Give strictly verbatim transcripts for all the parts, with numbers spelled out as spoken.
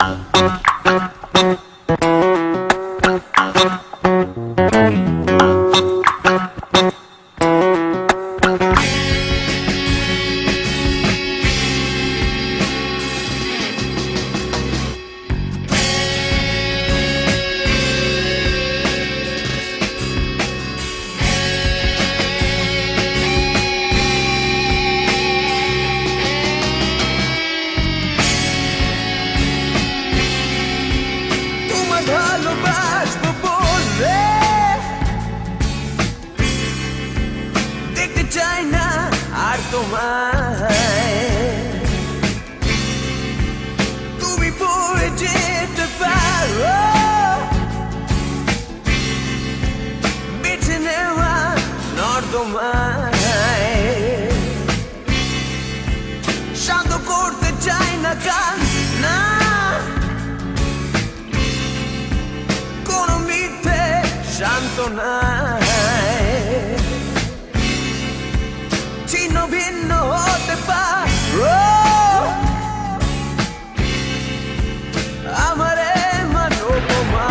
তুমি পড়ে যেতে পারো বেছে নেওয়া নর্দমায় শান্ত করতে চাই না কান না কোনো মিথ্যে সান্ত্বনায় ছিন্ন ভিন্ন হতে পারো আমার মনোবমা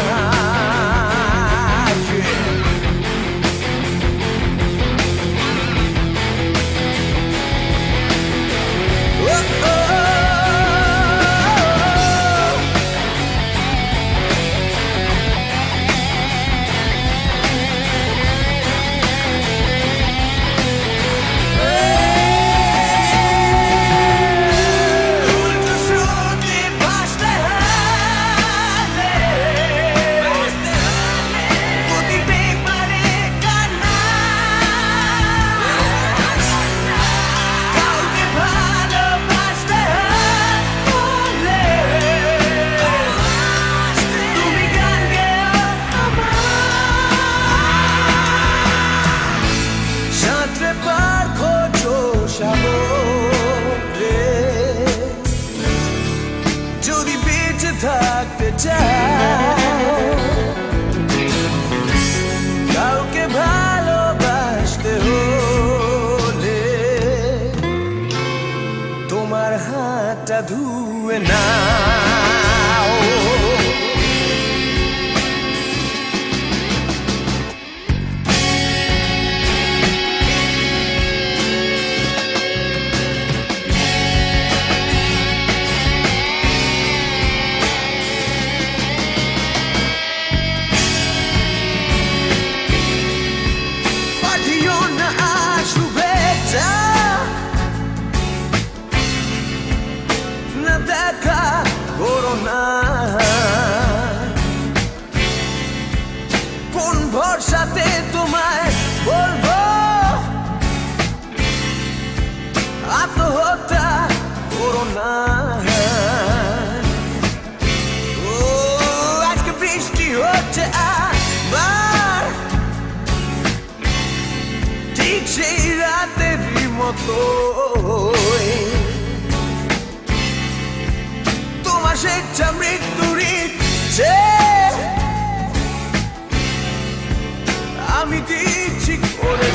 যদি বেঁচে থাকতে চাও কাউকে ভালোবাসতে হলে তোমার হাতটা ধুয়ে নাও কোন ভরসাতে তোমায় বলবো আত্মহত্যা করো না ও আজকে বৃষ্টি হচ্ছে আবার ঠিক সেই রাতেরই মতো তোমার স্বেচ্ছা মৃত্যুর ইচ্ছে আমি দিচ্ছি করে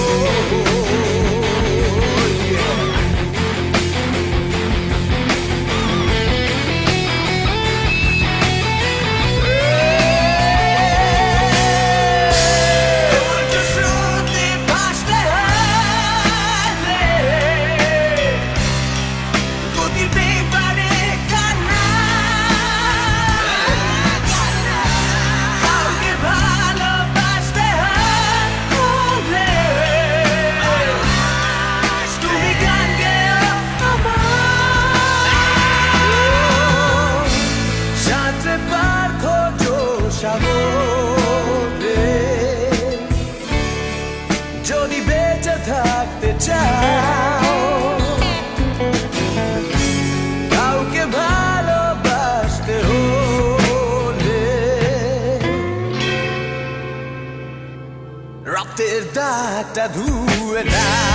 যদি বেঁচে থাকতে চাও কাউকে ভালোবাসতে হলে রক্তের দাগটা ধুয়ে দাও